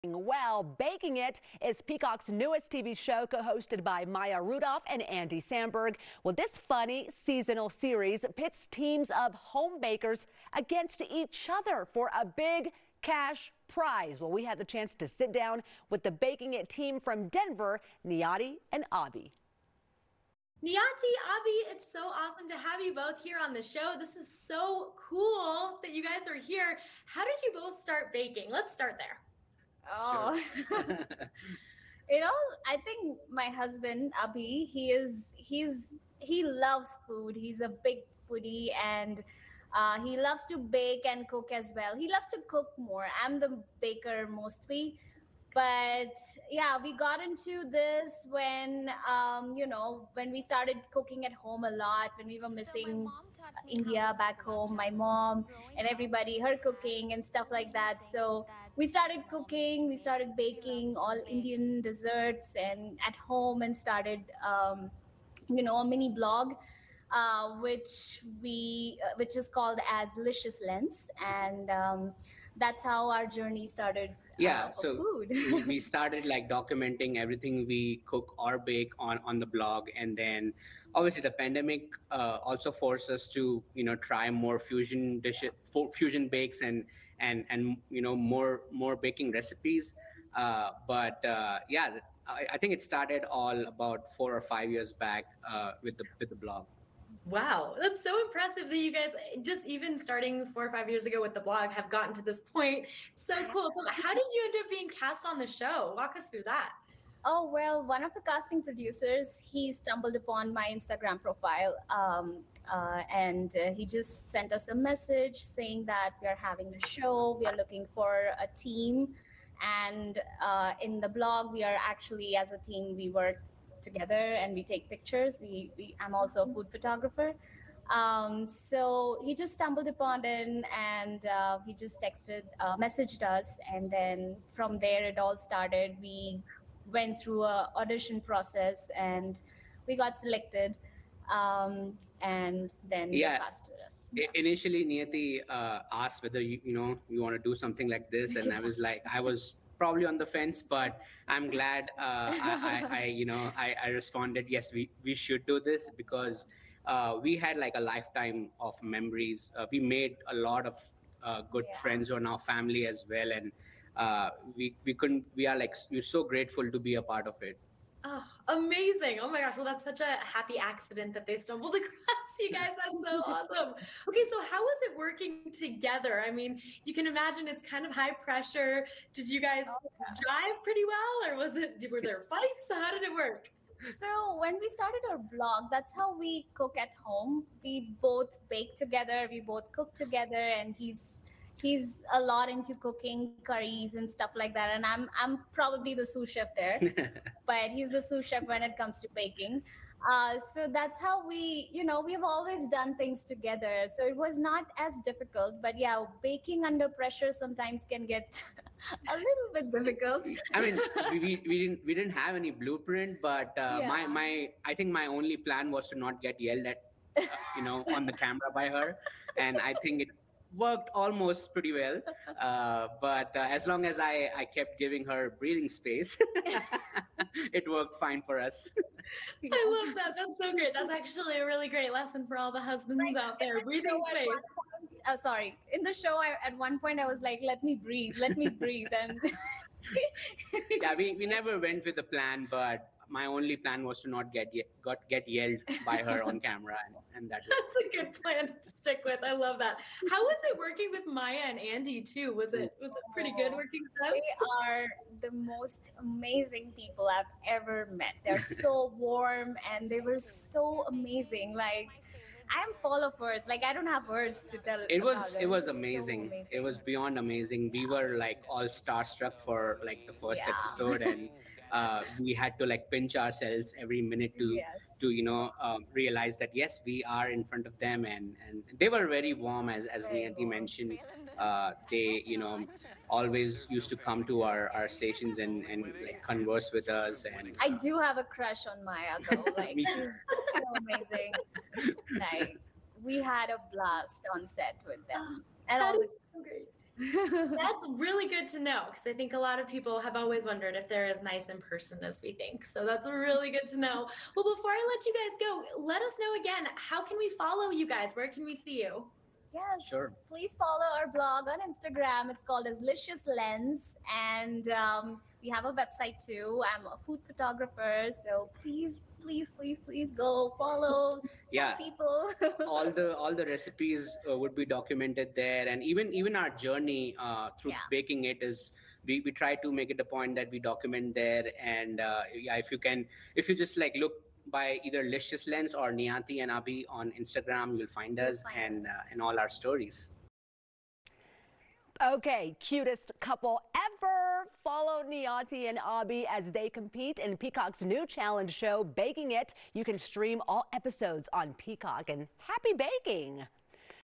Well, Baking It is Peacock's newest TV show, co-hosted by Maya Rudolph and Andy Samberg. Well, this funny seasonal series pits teams of home bakers against each other for a big cash prize. Well, we had the chance to sit down with the Baking It team from Denver, Niyati and Abhi. Niyati, Abhi, it's so awesome to have you both here on the show. This is so cool that you guys are here. How did you both start baking? Let's start there. Oh, sure. I think my husband Abhi, he loves food. He's a big foodie, and he loves to bake and cook as well. He loves to cook more. I'm the baker mostly, but yeah, we got into this when when we started cooking at home a lot, when we were missing India back home, my mom and everybody, her cooking and stuff like that. So we started cooking, we started baking all Indian desserts and at home, and started a mini blog, which is called as Licious Lens, and that's how our journey started. So food. we started like documenting everything we cook or bake on the blog, and then obviously the pandemic also forced us to try more fusion dishes, fusion bakes, and more baking recipes. I think it started all about 4 or 5 years back with the blog. Wow, that's so impressive that you guys, just even starting 4 or 5 years ago with the blog, have gotten to this point. So cool. So how did you end up being cast on the show? Walk us through that. Oh, well, one of the casting producers, he stumbled upon my Instagram profile, and he just sent us a message saying that we are having a show, we are looking for a team. And in the blog, we are actually, as a team, we work together and we take pictures. I'm also a food photographer. So he just stumbled upon it, and he just messaged us. And then from there, it all started. We went through a audition process and we got selected. And then they casted us. Initially, Niyati asked whether you want to do something like this, and I was probably on the fence, but I'm glad I responded, yes, we should do this, because we had like a lifetime of memories. We made a lot of good friends who are now family as well, and we're so grateful to be a part of it. Oh, amazing. Oh my gosh. Well, that's such a happy accident that they stumbled across you guys. That's so awesome. Okay, so how was it working together? I mean, you can imagine it's kind of high pressure. Did you guys drive pretty well, or were there fights? How did it work? So when we started our blog, that's how we cook at home. We both bake together, we both cook together, and he's a lot into cooking curries and stuff like that, and I'm probably the sous chef there, but he's the sous chef when it comes to baking. So that's how we've always done things together. So it was not as difficult, but yeah, baking under pressure sometimes can get a little bit difficult. I mean, we didn't have any blueprint, but I think my only plan was to not get yelled at, on the camera by her, and I think it worked almost pretty well, but as long as I kept giving her breathing space, it worked fine for us. I love that. That's so great. That's actually a really great lesson for all the husbands out there. Breathing space. In the show, at one point I was like, let me breathe, and yeah, we never went with a plan, but my only plan was to not get yelled by her on camera, and that's a good plan to stick with. I love that. How was it working with Maya and Andy too? Was it pretty good working with them? They are the most amazing people I've ever met. They're so warm, and they were so amazing. Like, I'm full of words. Like, I don't have words to tell. It was amazing. So amazing. It was beyond amazing. We were like all starstruck for like the first episode, and we had to like pinch ourselves every minute to realize that yes, we are in front of them, and they were very warm, as Niyati mentioned. They always used to come to our stations and like converse with us. And I do have a crush on Maya though. Like, she's so amazing. Like, we had a blast on set with them. And that is so great. That's really good to know, because I think a lot of people have always wondered if they're as nice in person as we think. So that's really good to know. Well, before I let you guys go, let us know again, how can we follow you guys? Where can we see you? Yes, Sure. Please follow our blog on Instagram. It's called as Licious Lens, and we have a website too. I'm a food photographer, so please go follow. Yeah, people. all the recipes would be documented there, and even our journey through baking it is, we try to make it a point that we document there. And yeah, if you just like look by either Licious Lens or Niyanti and Abhi on Instagram, you'll find us and all our stories. Okay, cutest couple ever. Follow Niyanti and Abhi as they compete in Peacock's new challenge show, Baking It. You can stream all episodes on Peacock, and happy baking.